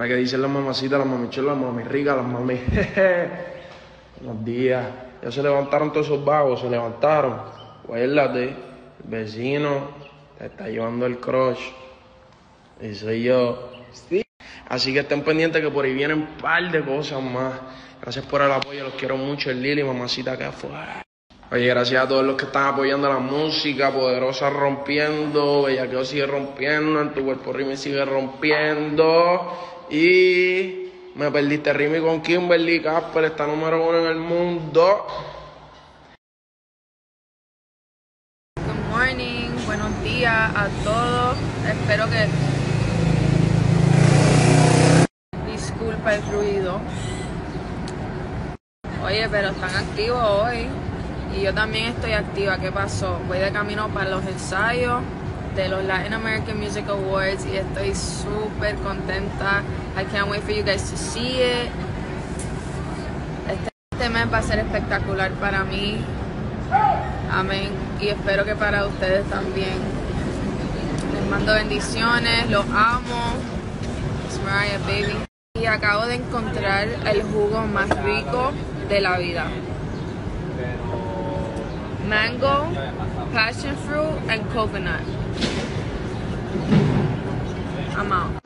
Ahora que dicen las mamacitas, las mamichuelas, las mami ricas, las mami... Buenos días. Ya se levantaron todos esos vagos, se levantaron. Acuérdate, el vecino te está llevando el crush. Y soy yo. Sí. Así que estén pendientes que por ahí vienen un par de cosas más. Gracias por el apoyo, los quiero mucho. El Lili, mamacita acá afuera. Oye, gracias a todos los que están apoyando la música. Poderosa rompiendo, Bellaqueo sigue rompiendo, En tu cuerpo Rimi sigue rompiendo. Y me perdiste Rimi con Kimberly Casper, está número 1 en el mundo. Good morning, buenos días a todos. Espero que... Disculpa el ruido. Oye, pero están activos hoy. Y yo también estoy activa. ¿Qué pasó? Voy de camino para los ensayos de los Latin American Music Awards y estoy súper contenta. I can't wait for you guys to see it. Este mes va a ser espectacular para mí. Amén. Y espero que para ustedes también. Les mando bendiciones, los amo. It's Mariah, baby. Y acabo de encontrar el jugo más rico de la vida. Mango, passion fruit, and coconut. I'm out.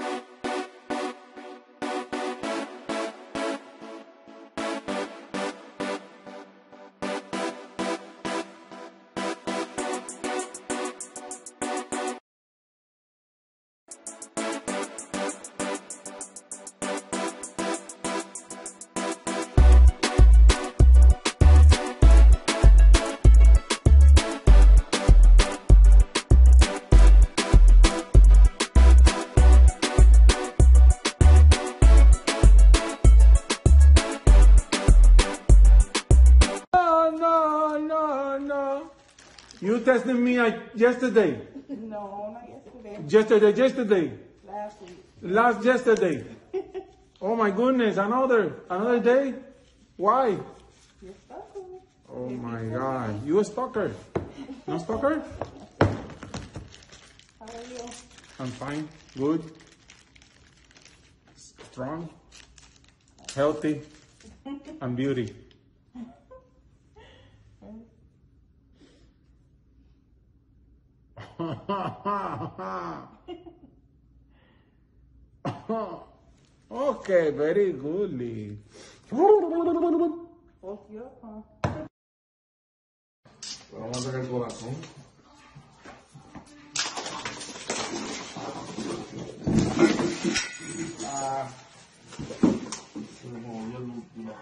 You tested me yesterday. No, not yesterday. Yesterday. Last week. Last yesterday. Oh my goodness, another day? Why? You're stuck with me. Oh my God. You a stalker? No stalker? How are you? I'm fine. Good. Strong. Healthy. And beauty. Okay, very goodly. Woke you up, huh? Vamos a sacar el corazón. Se me movió el último.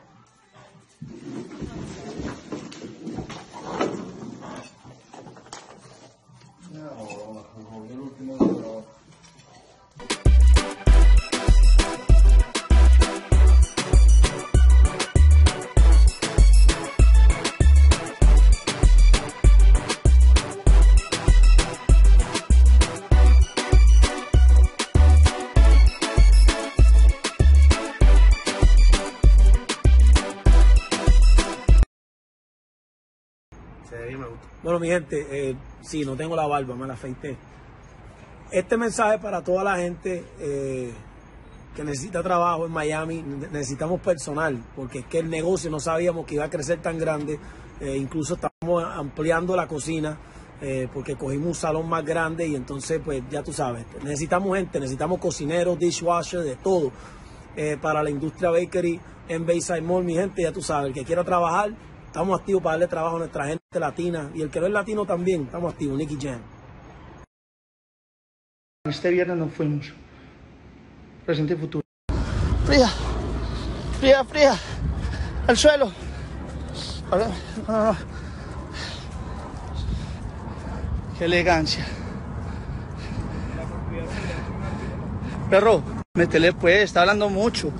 Bueno, mi gente, sí, no tengo la barba, me la afeité. Este mensaje es para toda la gente que necesita trabajo en Miami. Necesitamos personal, porque es que el negocio no sabíamos que iba a crecer tan grande. Incluso estamos ampliando la cocina, porque cogimos un salón más grande y entonces, pues, ya tú sabes, necesitamos gente, necesitamos cocineros, dishwashers, de todo, para la industria bakery en Bayside Mall. Mi gente, ya tú sabes, el que quiera trabajar, estamos activos para darle trabajo a nuestra gente latina, y el que no es latino también, estamos activos. Nicky Jam. Este viernes nos fuimos. Presente y futuro. Fría, fría, fría. Al suelo. No. Qué elegancia. Perro, métele pues, está hablando mucho.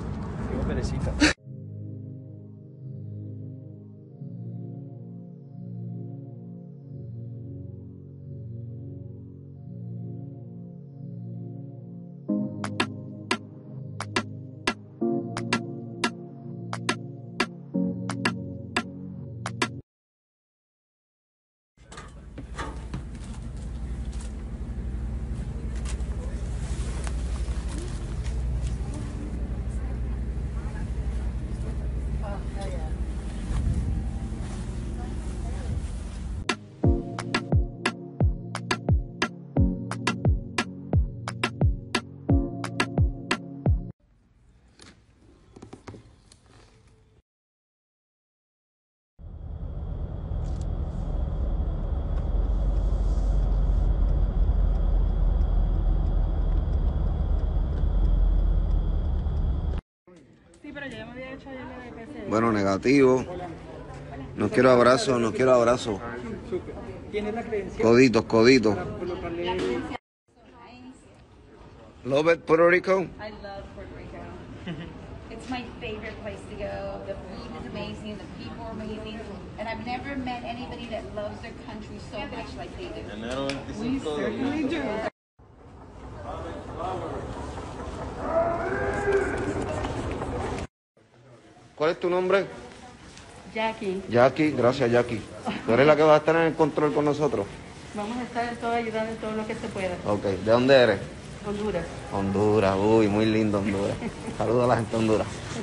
pero ya me había hecho ayer la de PC. Bueno, negativo. No quiero abrazo, no quiero abrazo. Coditos, coditos. Love it, Puerto Rico. I love Puerto Rico. It's my favorite place to go. The food is amazing, the people are amazing, and I've never met anybody that loves their country so much like they do. We certainly do. ¿Cuál es tu nombre? Jackie, Jackie, gracias Jackie. ¿Tú eres la que va a estar en el control con nosotros? vamos a estar en todo ayudando en todo lo que se pueda. Ok, ¿de dónde eres? Honduras. Honduras, uy, muy lindo Honduras. Saludos a la gente de Honduras.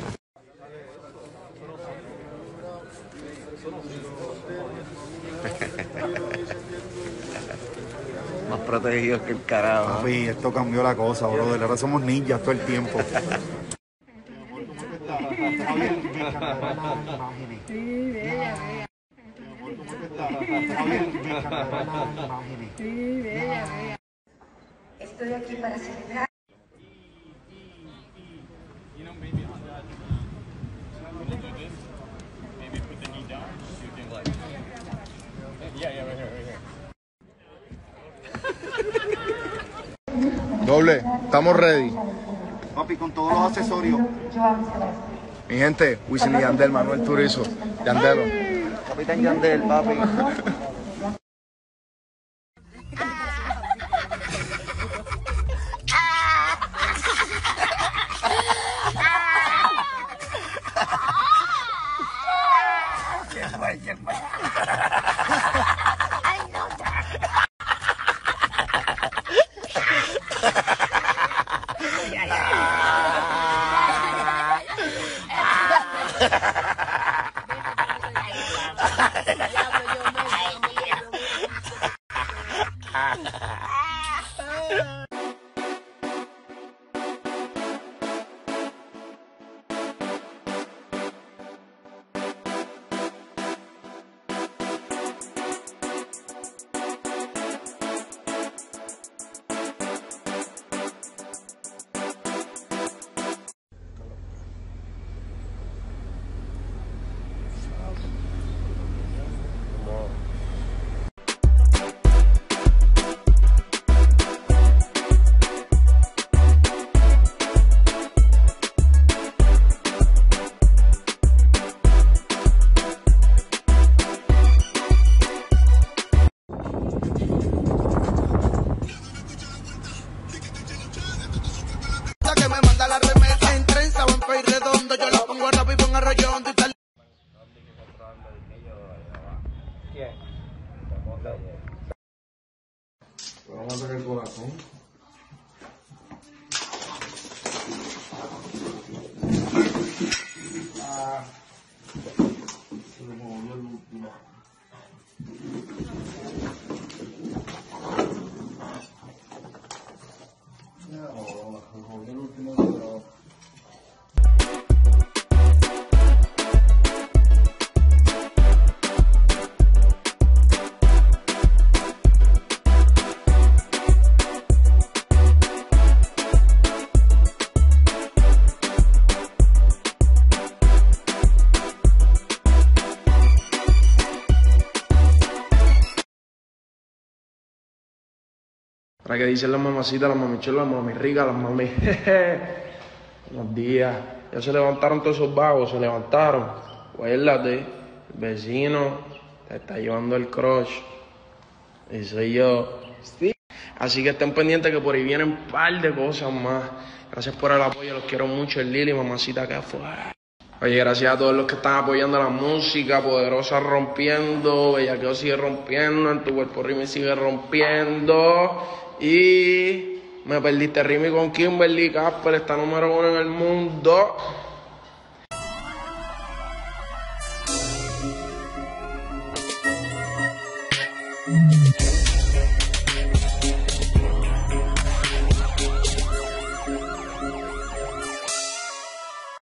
Más protegidos que el carajo. Papi, esto cambió la cosa, brother. Ahora somos ninjas todo el tiempo. Estoy aquí para celebrar. Doble, estamos ready. Papi, con todos los accesorios. Mi gente, Wisin y Yandel, Manuel Turizo. Yandelo. Capitán Yandel, papi. Vamos a sacar el corazón. Se me movió el último. Se me movió el último. Para que dicen las mamacitas, las mamichuelas, las mamirricas, las mami. Buenos días. Ya se levantaron todos esos vagos, se levantaron. Acuérdate, el vecino te está llevando el crush. Y soy yo. Sí. Así que estén pendientes que por ahí vienen un par de cosas más. Gracias por el apoyo, los quiero mucho. El Lili, mamacita acá afuera. Oye, gracias a todos los que están apoyando la música, Poderosa rompiendo, Bellaqueo sigue rompiendo, En tu cuerpo Rimi sigue rompiendo. Y me perdiste Rimi con Kimberly Casper, está número 1 en el mundo.